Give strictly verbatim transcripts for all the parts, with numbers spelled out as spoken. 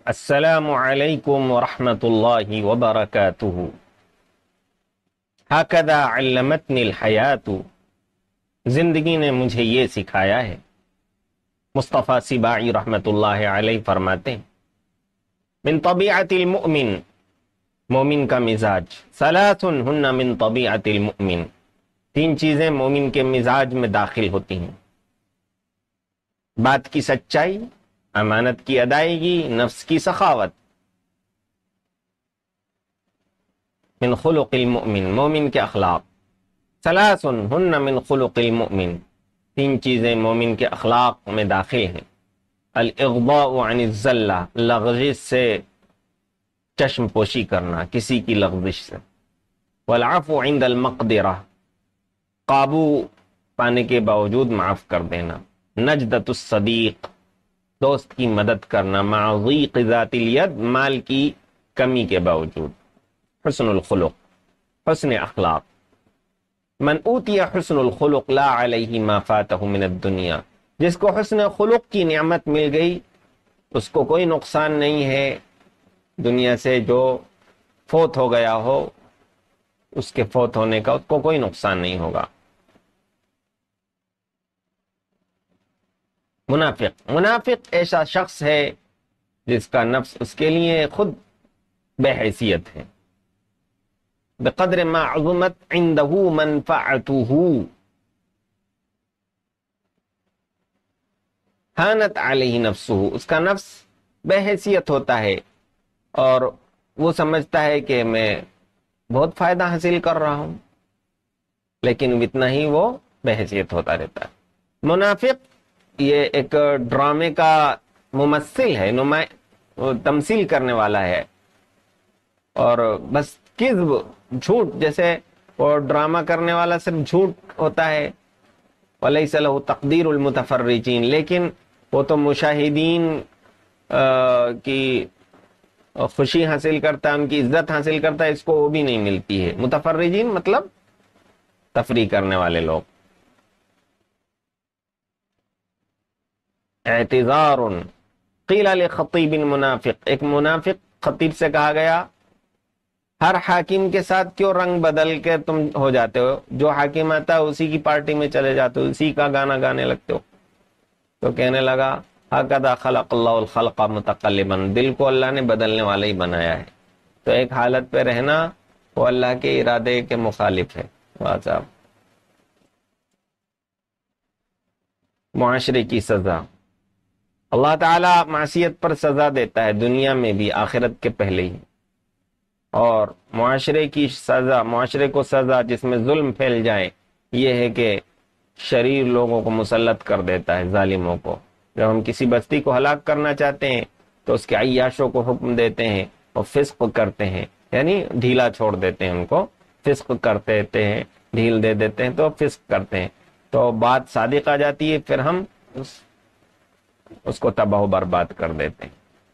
السلام علیکم ورحمۃ اللہ وبرکاتہ۔ ہکذا علمتنی الحیات، زندگی نے مجھے یہ سکھایا ہے۔ مصطفیٰ سباعی رحمۃ اللہ علیہ فرماتے ہیں من طبیعت المؤمن، مومن کا مزاج، ثلاث ہن من طبیعت المؤمن، تین چیزیں مومن کے مزاج میں داخل ہوتی ہیں: بات کی سچائی، امانت کی ادائیگی، نفس کی سخاوت۔ من خلق المؤمن، مومن کے اخلاق۔ ثلاث ہن من خلق المؤمن، تین چیزیں مومن کے اخلاق میں داخل ہیں: الاغضاء عن الزلہ، لغزش سے چشم پوشی کرنا، کسی کی لغزش سے۔ والعفو عند المقدرہ، قابو پانے کے باوجود معاف کر دینا۔ نجدۃ الصدیق، دوست کی مدد کرنا، مع ضیق ذات الید، مال کی کمی کے باوجود۔ حسن الخلق، حسن اخلاق۔ من اوتی حسن الخلق لا علیہ ما فاتہ من الدنیا، جس کو حسن خلق کی نعمت مل گئی اس کو کوئی نقصان نہیں ہے دنیا سے، جو فوت ہو گیا ہو اس کے فوت ہونے کا اس کو کوئی نقصان نہیں ہوگا۔ منافق، منافق ایسا شخص ہے جس کا نفس اس کے لیے خود بے حیثیت ہے۔ بقدر ما عظمت عنده منفعته ہانت علیہ نفسہ، اس کا نفس بے حیثیت ہوتا ہے اور وہ سمجھتا ہے کہ میں بہت فائدہ حاصل کر رہا ہوں، لیکن اتنا ہی وہ بے حیثیت ہوتا رہتا ہے۔ منافق یہ ایک ڈرامے کا ممثل ہے، نمائ تمثیل کرنے والا ہے، اور بس کذب، جھوٹ، جیسے وہ ڈرامہ کرنے والا صرف جھوٹ ہوتا ہے۔ وَلَيْسَ لَهُ تَقْدِيرُ الْمُتَفَرِّجِينَ، لیکن وہ تو مشاہدین کی خوشی حاصل کرتا ہے، ان کی عزت حاصل کرتا ہے، اس کو وہ بھی نہیں ملتی ہے۔ متفرجین مطلب تفریح کرنے والے لوگ۔ اعتذار قیل لخطیب منافق، ایک منافق خطیب سے کہا گیا ہر حاکم کے ساتھ کیوں رنگ بدل کے تم ہو جاتے ہو، جو حاکم آتا ہے اسی کی پارٹی میں چلے جاتے ہو، اسی کا گانا گانے لگتے ہو۔ تو کہنے لگا ہکذا خلق اللہ الخلق متقلبا، دل کو اللہ نے بدلنے والا ہی بنایا ہے، تو ایک حالت پہ رہنا وہ اللہ کے ارادے کے مخالف ہے۔ واہ، معاشرے کی سزا، اللہ تعالیٰ معصیت پر سزا دیتا ہے دنیا میں بھی، آخرت کے پہلے ہی۔ اور معاشرے کی سزا، معاشرے کو سزا جس میں ظلم پھیل جائے، یہ ہے کہ شریر لوگوں کو مسلط کر دیتا ہے، ظالموں کو۔ جب ہم کسی بستی کو ہلاک کرنا چاہتے ہیں تو اس کے عیاشوں کو حکم دیتے ہیں اور فسق کرتے ہیں، یعنی ڈھیلا چھوڑ دیتے ہیں، ان کو فسق کرتے دیتے ہیں، ڈھیل دے دیتے ہیں تو فسق کرتے ہیں، تو بات صادق آ جاتی ہے، پھر ہم اس اس کو تباہ و برباد کر دیتے ہیں۔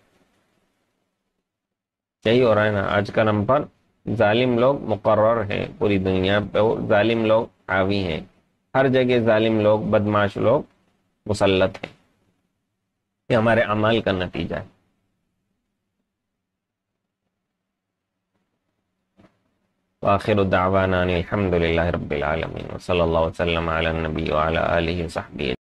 یہی ہو رہا ہے نا آج کا نمبر، ظالم لوگ مقرر ہیں پوری دنیا پہ، ظالم لوگ حاوی ہیں، ہر جگہ ظالم لوگ، بدمعاش لوگ مسلط ہیں۔ یہ ہمارے اعمال کا نتیجہ ہے۔ وآخر دعوانا ان الحمد للہ رب العالمین، وصلی اللہ وسلم علی النبی وعلی آلہ وصحبہ۔